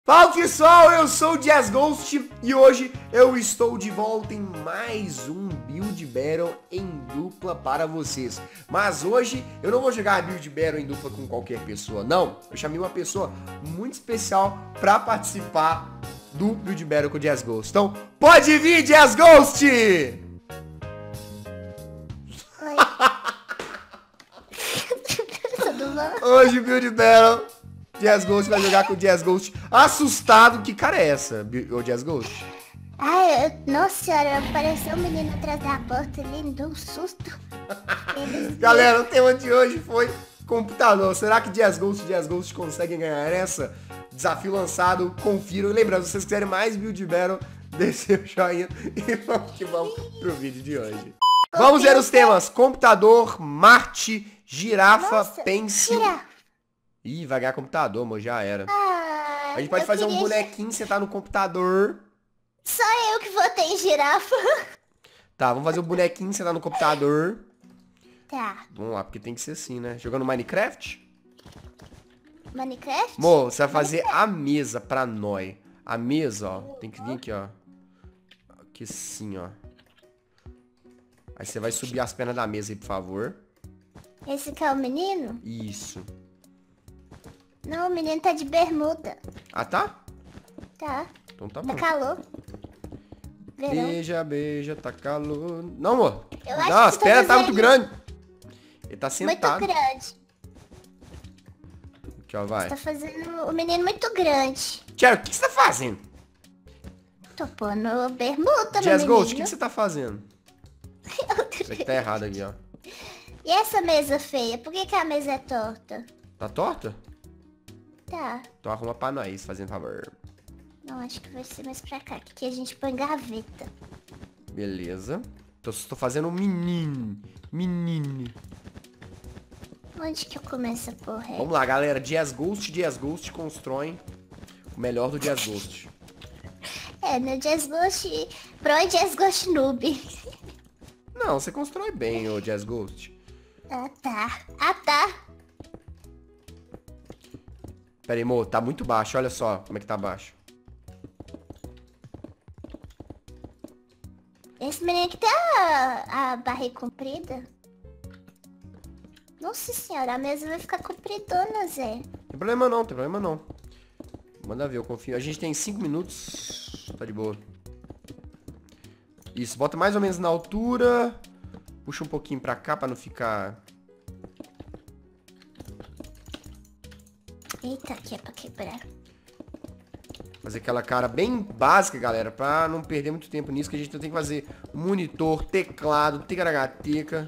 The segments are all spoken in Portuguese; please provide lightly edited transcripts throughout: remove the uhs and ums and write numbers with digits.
Fala pessoal, eu sou o Jazz Ghost e hoje eu estou de volta em mais um Build Battle em dupla para vocês. Mas hoje eu não vou jogar Build Battle em dupla com qualquer pessoa, não. Eu chamei uma pessoa muito especial para participar do Build Battle com o Jazz Ghost. Então, pode vir, Jazz Ghost! Oi. Tudo bom? Hoje Build Battle, Jazz Ghost vai jogar com o Jazz Ghost assustado. Que cara é essa, o Jazz Ghost? Ai, nossa senhora, apareceu um menino atrás da porta ali, me deu um susto. Galera, o tema de hoje foi computador. Será que Jazz Ghost e Jazz Ghost conseguem ganhar essa? Desafio lançado, confiram. E lembrando, se vocês quiserem mais Build Battle, deixe o joinha e vamos que vamos pro vídeo de hoje. Vamos ver os temas. Computador, Marte, girafa, Nossa, pencil. girafa. Ih, vai ganhar computador, amor, já era. Ah, A gente pode eu fazer um queria- bonequinho, sentar no computador. Só eu que votei em girafa. Tá, vamos fazer um bonequinho, sentar no computador. Tá, Vamos lá, porque tem que ser assim, né? Jogando Minecraft? Minecraft? Mo, você vai fazer a mesa pra nós. A mesa, ó, tem que vir aqui, ó. Aqui assim, ó. Aí você vai subir as pernas da mesa aí, por favor. Esse que é o menino? Isso. Não, o menino tá de bermuda. Ah, tá? Tá, Então tá tá bom. calor. Verão. Beija, beija, tá calor. Não, amor. Eu acho Não, que as você tá pernas tá muito fazendo- grande. Ele tá Muito sentado. grande. Aqui, ó, vai. Tá fazendo o menino muito grande. Tiago, o que você tá fazendo? Tô pondo bermuda no Jazz menino. Ghost, o que você tá fazendo? Isso aqui tá errado aqui, ó. E essa mesa feia? Por que a mesa é torta? Tá torta? Tá. Então arruma pra nós, fazendo favor. Não, acho que vai ser mais pra cá, que aqui a gente põe gaveta. Beleza. Tô fazendo um menino. Menino. Onde que eu começo a porra? Vamos lá, galera. Jazz Ghost constroem o melhor do Jazz Ghost. É, no Jazz Ghost Pro e Jazz Ghost Noob. Não, você constrói bem, o Jazz Ghost. Ah, tá. Ah, tá. Pera aí, mo, tá muito baixo. Olha só como é que tá baixo. Esse menino aqui tem a barriga comprida. Nossa senhora, a mesa vai ficar compridona, Zé. Tem problema não, tem problema não. Manda ver, eu confio. A gente tem 5 minutos. Tá de boa. Isso, bota mais ou menos na altura. Puxa um pouquinho pra cá pra não ficar... Eita, aqui é pra quebrar. Fazer aquela cara bem básica, galera, pra não perder muito tempo nisso, que a gente tem que fazer monitor, teclado, ticaracateca.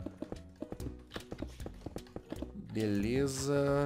Beleza.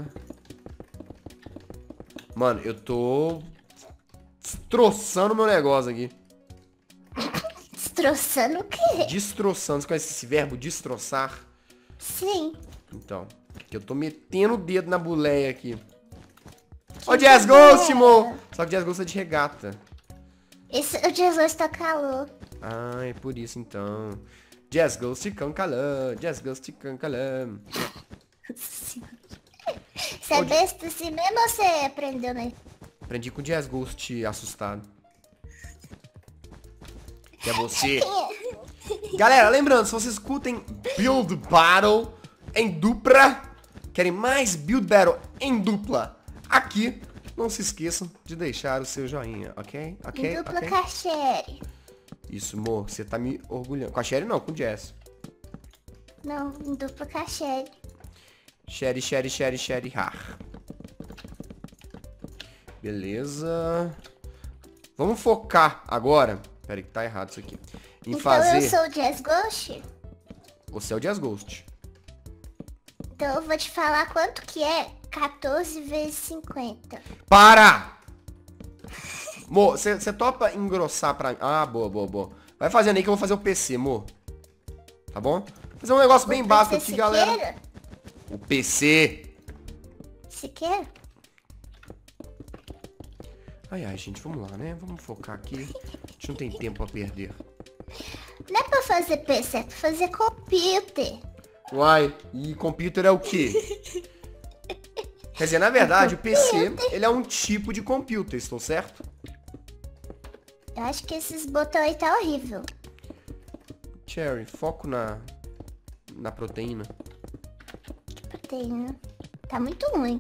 Mano, eu tô destroçando meu negócio aqui. Destroçando o quê? Destroçando. Você conhece esse verbo destroçar? Sim. Então, que eu tô metendo o dedo na boleia aqui. Ó, Jazz Ghost, mo! Só que Jazz Ghost é de regata. O Jazz Ghost tá calor. Ah, é por isso então. Jazz Ghost cancalã, Jazz Ghost cancalã. Você é besta assim mesmo ou você aprendeu, né? Aprendi com o Jazz Ghost assustado. Que é você. Galera, lembrando, se vocês escutem Build Battle em dupla, querem mais Build Battle em dupla aqui, não se esqueçam de deixar o seu joinha, ok? Ok? Em dupla Ok? cachere. Isso, amor, você tá me orgulhando. Com a Sherry não, com o Jazz. Não, em dupla cachere. Sherry, har. Beleza. Vamos focar agora. Pera aí que tá errado isso aqui. Em Então fazer... eu sou o Jazz Ghost. Você é o Jazz Ghost. Então eu vou te falar quanto que é 14 vezes 50. Para! Mo, você topa engrossar pra... Ah, boa, boa, boa. Vai fazendo aí que eu vou fazer o PC, mo. Tá bom? Fazer um negócio bem básico aqui, galera. O PC. Siqueira? Ai, ai, gente, vamos lá, né? Vamos focar aqui. A gente não tem tempo a perder. Não é pra fazer PC, é pra fazer computer. Uai, e computer é o quê? Quer dizer, na verdade, o PC, ele é um tipo de computer, estou certo? Eu acho que esses botões aí tá horrível. Cherry, foco na proteína. Que proteína. Tá muito ruim.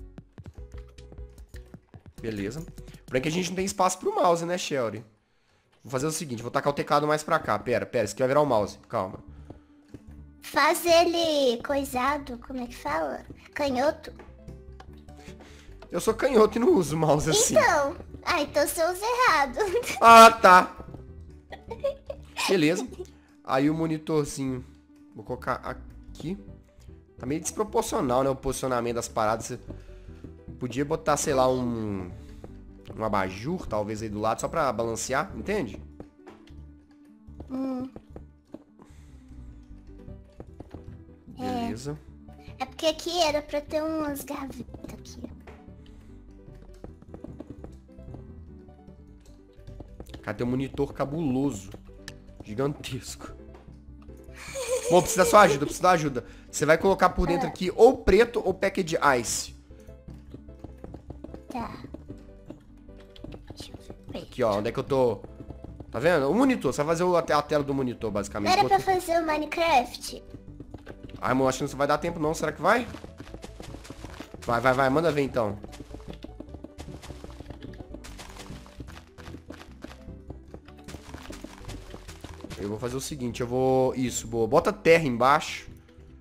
Beleza. Porém que a gente não tem espaço pro mouse, né, Cherry? Vou fazer o seguinte, vou tacar o teclado mais pra cá. Pera, isso aqui vai virar o mouse. Calma. Faz ele coisado, como é que fala? Canhoto. Eu sou canhoto e não uso mouse assim. Então você usa errado. Ah, tá. Beleza. Aí o monitorzinho. Vou colocar aqui. Tá meio desproporcional, né? O posicionamento das paradas. Você podia botar, sei lá, um abajur, talvez, aí do lado, só pra balancear, entende? Beleza. É porque aqui era pra ter umas gavetas aqui. Cara, tem um monitor cabuloso. Gigantesco. Bom, precisa da sua ajuda, precisa da ajuda. Você vai colocar por dentro aqui ou preto ou package ice. Tá. Deixa eu ver. Aqui, ó, onde é que eu tô... Tá vendo? O monitor, você vai fazer a tela do monitor, basicamente. Não era pra fazer o Minecraft? Ai, amor, acho que não vai dar tempo não, será que vai? Vai, manda ver então. Eu vou fazer o seguinte, eu vou... Isso, boa. Bota terra embaixo.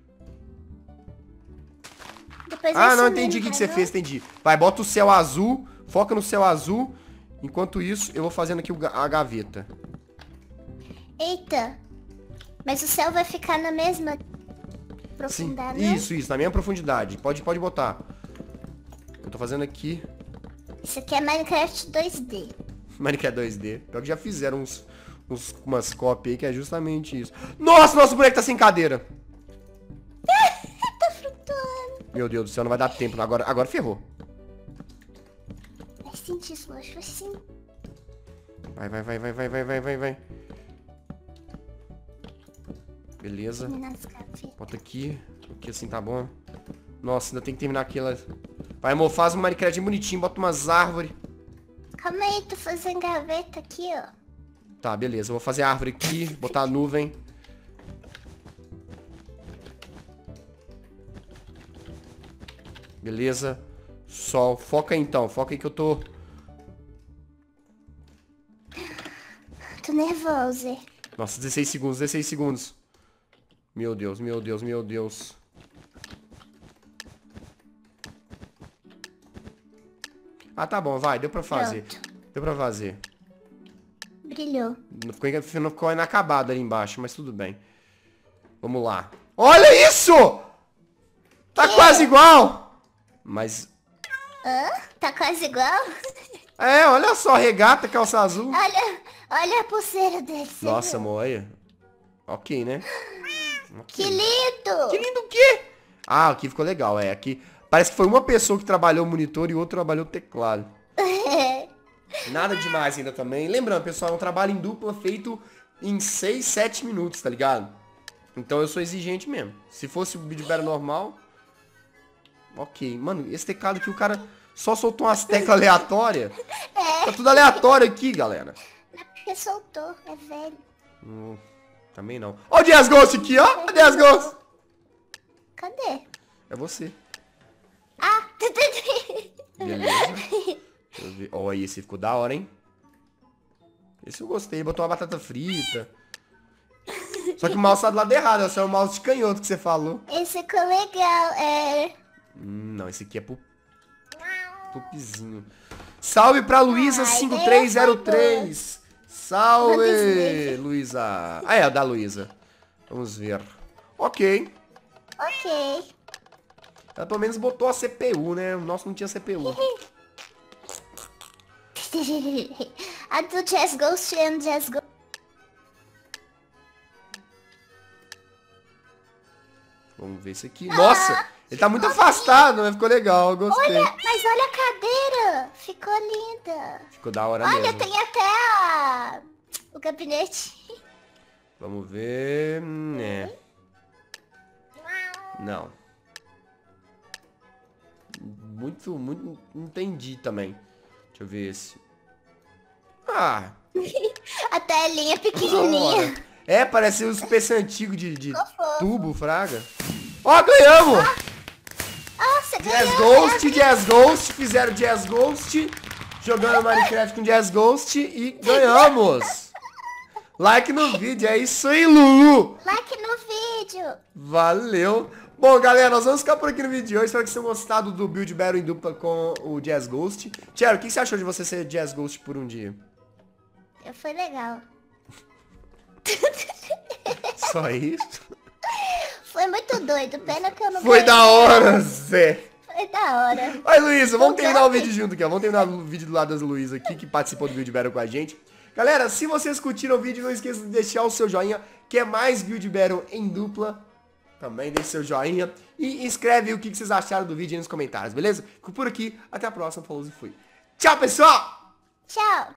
Depois Ah, eu não, subi, entendi o que você não? fez, entendi. Vai, bota o céu azul, foca no céu azul. Enquanto isso, eu vou fazendo aqui a gaveta. Eita. Mas o céu vai ficar na mesma Sim, profundidade, né? isso, na mesma profundidade. Pode botar. Eu tô fazendo aqui. Isso aqui é Minecraft 2D. Minecraft 2D. Pior que já fizeram umas cópias aí que é justamente isso. Nossa, nosso boneco tá sem cadeira. Tá flutuando. Meu Deus do céu, não vai dar tempo. Agora ferrou. Vai sentir isso, acho que assim. Vai. Beleza. Nas gavetas. Bota aqui. Aqui assim tá bom. Nossa, ainda tem que terminar aquela... Vai, amor, faz um Minecraft bonitinho. Bota umas árvores. Calma aí, tô fazendo gaveta aqui, ó. Tá, beleza. Eu vou fazer a árvore aqui. Botar a nuvem. Beleza. Sol. Foca aí então. Foca aí que eu tô... Tô nervosa. Nossa, 16 segundos. Meu Deus. Ah, tá bom, vai. Deu pra fazer. Brilhou. Não ficou inacabado ali embaixo, mas tudo bem. Vamos lá. Olha isso! Tá quase igual! Mas... Hã? Tá quase igual? É, olha só, regata, calça azul. Olha a pulseira dele. você Nossa, viu? amor, olha. Ok, né? Que lindo! Que lindo o quê? Ah, aqui ficou legal, é. Aqui parece que foi uma pessoa que trabalhou o monitor e outra trabalhou o teclado. Nada demais ainda também. Lembrando, pessoal, é um trabalho em dupla feito em 6, 7 minutos, tá ligado? Então eu sou exigente mesmo. Se fosse o vídeo era normal... Ok. Mano, esse teclado aqui, o cara só soltou umas teclas aleatórias. Tá tudo aleatório aqui, galera. Não é porque soltou, é velho. Também não. Ó o Jazz Ghost aqui, ó. O Jazz Ghost. Cadê? É você. Ah! Beleza. Deixa eu ver. Ó, esse ficou da hora, hein? Esse eu gostei. Botou uma batata frita. Só que o mouse tá do lado errado. Esse é o mouse de canhoto que você falou. Esse ficou legal, é... Não, esse aqui é pupzinho. Salve pra Luísa5303. Salve, Luísa. Ah, é a da Luísa. Vamos ver. Ok. Ok. Ela pelo menos botou a CPU, né? O nosso não tinha CPU. A do Jazz Ghost é um Jazz Ghost. Vamos ver esse aqui. Nossa, ele tá muito afastado, né? Ficou legal, eu gostei. Mas olha a cadeira. Ficou linda. Ficou da hora Olha, mesmo. tem até o gabinete. Vamos ver. Não. muito, muito... Não entendi também. Deixa eu ver esse. Ah. A telinha pequenininha. É, parece os PC antigos de tubo, fraga. Ó, ganhamos! Nossa, Jazz Ghost, fizeram Jazz Ghost, jogando Minecraft com Jazz Ghost e ganhamos! Like no vídeo, é isso aí, Lulu! Like no vídeo. Valeu! Bom, galera, nós vamos ficar por aqui no vídeo de hoje. Espero que vocês tenham gostado do Build Battle em dupla com o Jazz Ghost. Tiago, o que você achou de você ser Jazz Ghost por um dia? Foi legal. Só isso? Foi muito doido, pena que eu não Foi ganhei. da hora, Zé! Foi da hora. Oi, Luísa, vamos terminar o vídeo junto aqui, ó. Vamos terminar o vídeo do lado da Luísa aqui, que participou do Build Battle com a gente. Galera, se vocês curtiram o vídeo, não esqueça de deixar o seu joinha. Quer mais Build Battle em dupla? Também deixe seu joinha. E escreve o que vocês acharam do vídeo aí nos comentários, beleza? Fico por aqui, até a próxima, falou e fui. Tchau, pessoal! Tchau.